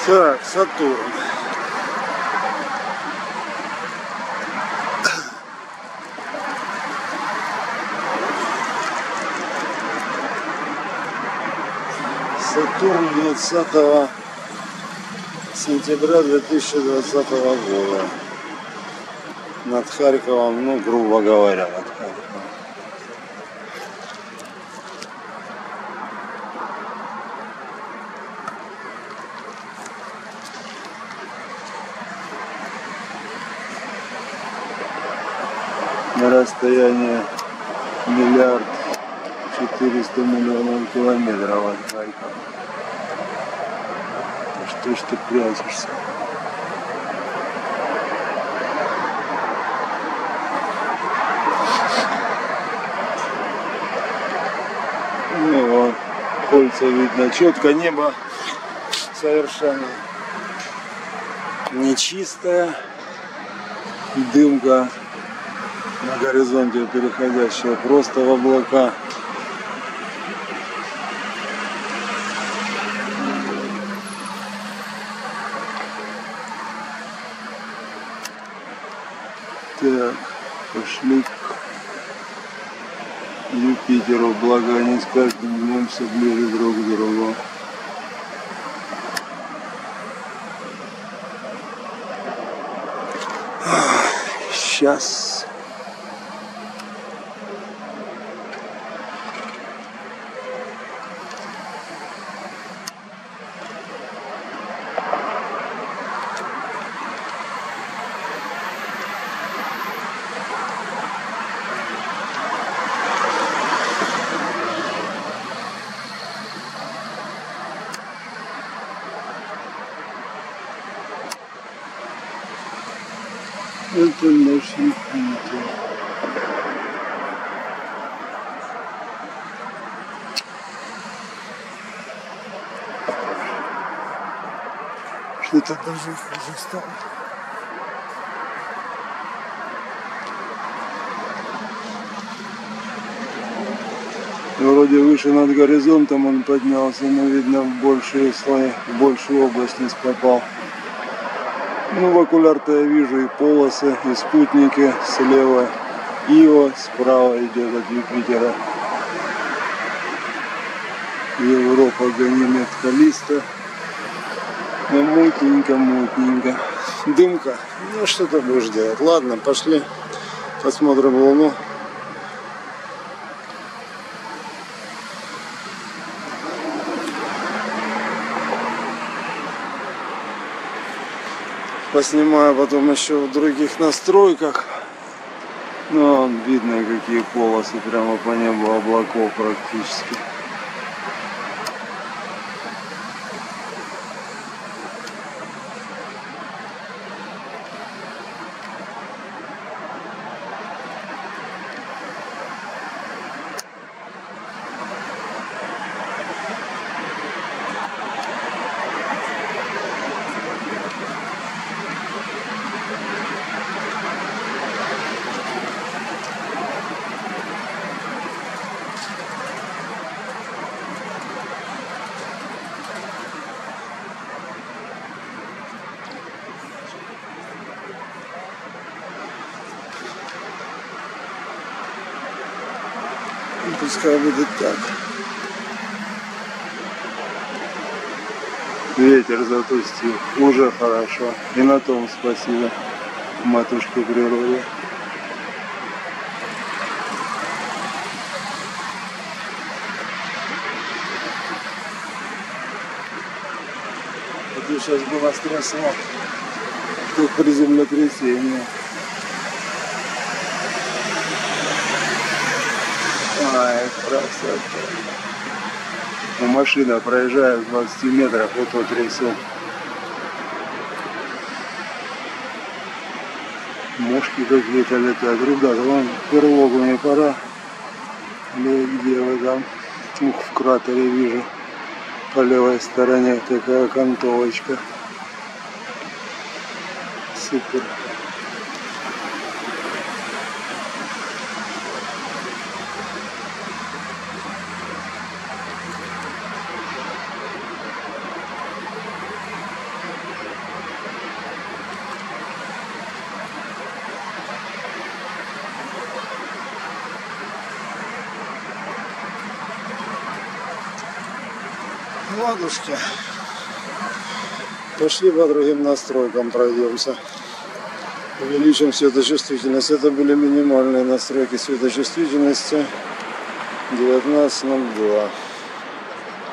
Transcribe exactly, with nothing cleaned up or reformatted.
Так, Сатурн. Сатурн двадцатого сентября две тысячи двадцатого года. Над Харьковом, ну, грубо говоря, над Харьковом. На расстоянии миллиард четыреста миллионов километров от Харькова. Что ж ты прячешься? Ну вот, кольца видно четко, небо совершенно нечистое, дымка на горизонте, переходящая просто в облака. Так, пошли к Юпитеру, благо они с каждым днем все ближе друг к другу. Сейчас. Это наш Юпитер. Что-то даже хуже стало. Вроде выше над горизонтом он поднялся, но видно в большие слои, в большую область попал. Ну, в окуляр-то я вижу и полосы, и спутники слева, Ио, справа идет от Юпитера. Европа, Ганимед, Каллиста. Ну, мутненько, мутненько. Дымка. Ну, что ты будешь делать? Ладно, пошли посмотрим Луну. Поснимаю потом еще в других настройках. Ну, видно, какие полосы прямо по небу облаков практически. Пускай будет так. Ветер запустил. Уже хорошо. И на том спасибо матушке природе. Это сейчас было стрессово. Как при землетрясении. Ай, красота. Ну, машина проезжает с двадцати метров, и то трясет. Мошки какие-то летают. Ребята, вон перлогу не пора. Или где вы там? Ух, в кратере вижу. По левой стороне такая окантовочка. Супер. Ладушки. Пошли по другим настройкам пройдемся. Увеличим светочувствительность. Это были минимальные настройки светочувствительности девятнадцать ноль два.